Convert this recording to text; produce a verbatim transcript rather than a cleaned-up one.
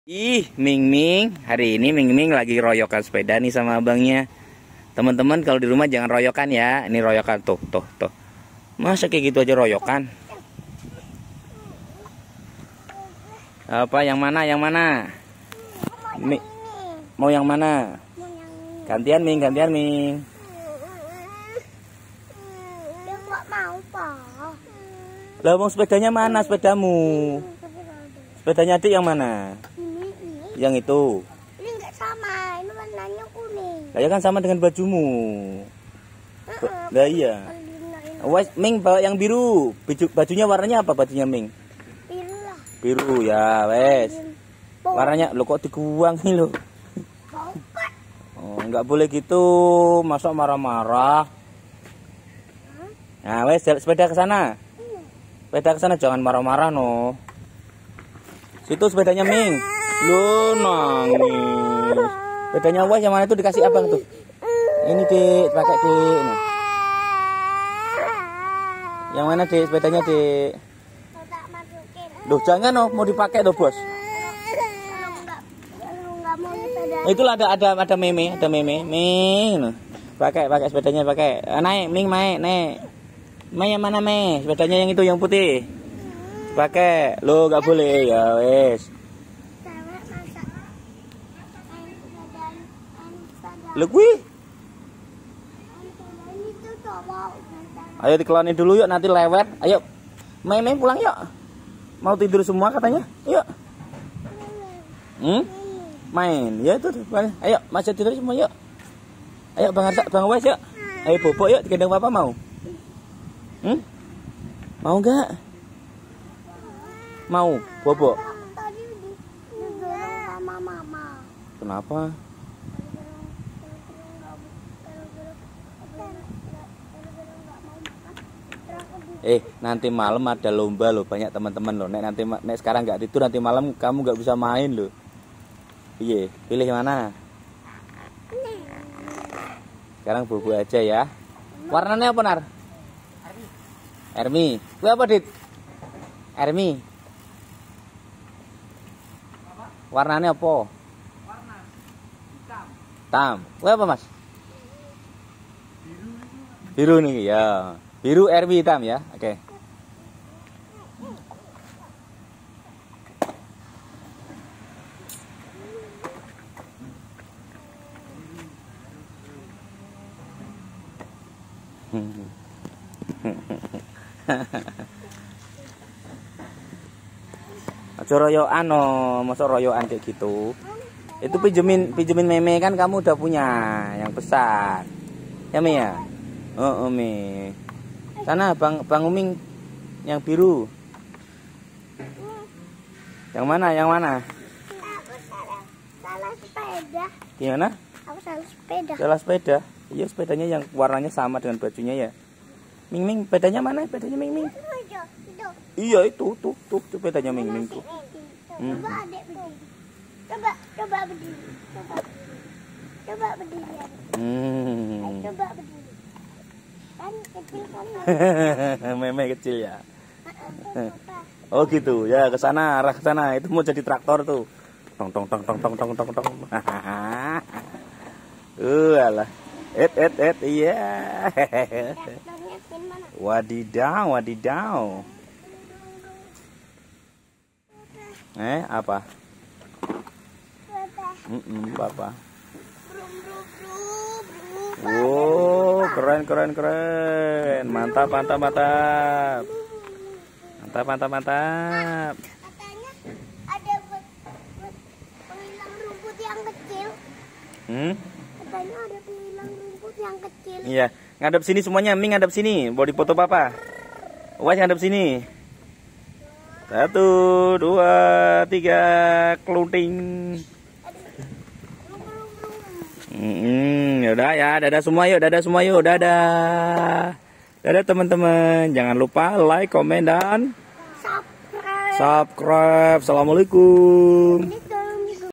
Ih, Ming Ming, hari ini Ming Ming lagi royokan sepeda nih sama abangnya. Teman-teman kalau di rumah jangan royokan ya. Ini royokan tuh, tuh, tuh. Masa kayak gitu aja royokan? Apa yang mana? Yang mana? Mi, mau yang mana? Gantian Ming, gantian Ming. Dia nggak mau, Pak. Lah, mau sepedanya mana sepedamu? Sepedanya adik yang mana? Ini, ini. Yang itu. Ini nggak sama. Ini warnanya kuning. Lah ya kan sama dengan bajumu. Lah iya. Wes Ming bawa yang biru. Baju, bajunya warnanya apa bajunya Ming? Biru lah. Biru ya, wes. Warnanya lo kok dikuang nih lo. Oh, nggak boleh gitu. Masa marah-marah. Nah, wes sepeda ke sana. Sepeda ke sana jangan marah-marah no. Situ sepedanya Ming. Lo nangis. Sepedanya wes yang mana tuh dikasih abang tuh? Ini Dik, pakai Dik. Nah. Yang mana Dik sepedanya Dik? Loh jangan oh, mau dipakai loh bos. Itulah ada ada ada meme, ada meme. Ming. Pakai pakai sepedanya pakai. Naik Ming naik, naik. Mei yang mana Mei? Sepedanya yang itu yang putih. Pakai. Lo nggak boleh ya wes. Lo kuih. Ayo dikelonin dulu yuk nanti lewat. Ayo. Mei Mei pulang yuk. Mau tidur semua katanya. Yuk. Hmm? Main. Ya itu. Ayo masih tidur semua yuk. Ayo Bang Arsa, Bang Wes yuk. Ayo bobo yuk gendong papa mau. Hmm? Mau enggak? Mau, bobo. Tadi didorong sama mama. Kenapa? Eh, nanti malam ada lomba loh, banyak teman-teman loh. Nek nanti nek sekarang nggak tidur nanti malam kamu nggak bisa main loh. Iya, pilih mana? Sekarang bobo aja ya. Warnanya apa Nar? Ermi. Gue apa Dit? Ermi. Warnanya apa? Warna hitam. Hitam. Gue apa Mas? Biru. Biru nih ya. Biru Ermi hitam ya. Oke. Aja royokan no, masa royokan kayak gitu. Itu pinjemin pinjemin meme kan kamu udah punya yang besar. Ya Mi ya? Oh, oh Mi. Sana Bang Bang Uming yang biru. Yang mana? Yang mana? Aku salah, salah sepeda. Gimana? Aku salah sepeda. Salah sepeda. Iya sepedanya yang warnanya sama dengan bajunya ya. Ming Ming, sepedanya mana? Sepedanya Ming Ming. Iya itu, tuh, tuh, tuh sepedanya Ming Ming tuh. Hmm. Coba adek berdiri. Coba, coba berdiri. Coba, coba berdiri. Hmm. Ayo, coba berdiri. Kan kecil kan. Meme kecil ya. Oh gitu ya, ke sana, arah ke sana. Itu mau jadi traktor tuh. Tong tong tong tong tong tong tong tong. Uh, alah. Et et et iya. Wadidaw, wadidaw. Eh, apa? Mm -mm, apa? Wow, keren keren keren. Mantap mantap mantap. Mantap mantap mantap. Katanya ada buat buat penghilang rumput yang kecil. Hmm? Katanya ada penghilang rumput yang kecil. Iya, ngadep sini semuanya. Ming ngadep sini. Mau dipoto papa. Wes ngadep sini. Satu, dua, tiga, kelunting. Hmm, yaudah ya, dadah semua yuk, dadah semua yuk, dadah. Dadah teman-teman, jangan lupa like, komen dan Subscribe. subscribe. Assalamualaikum.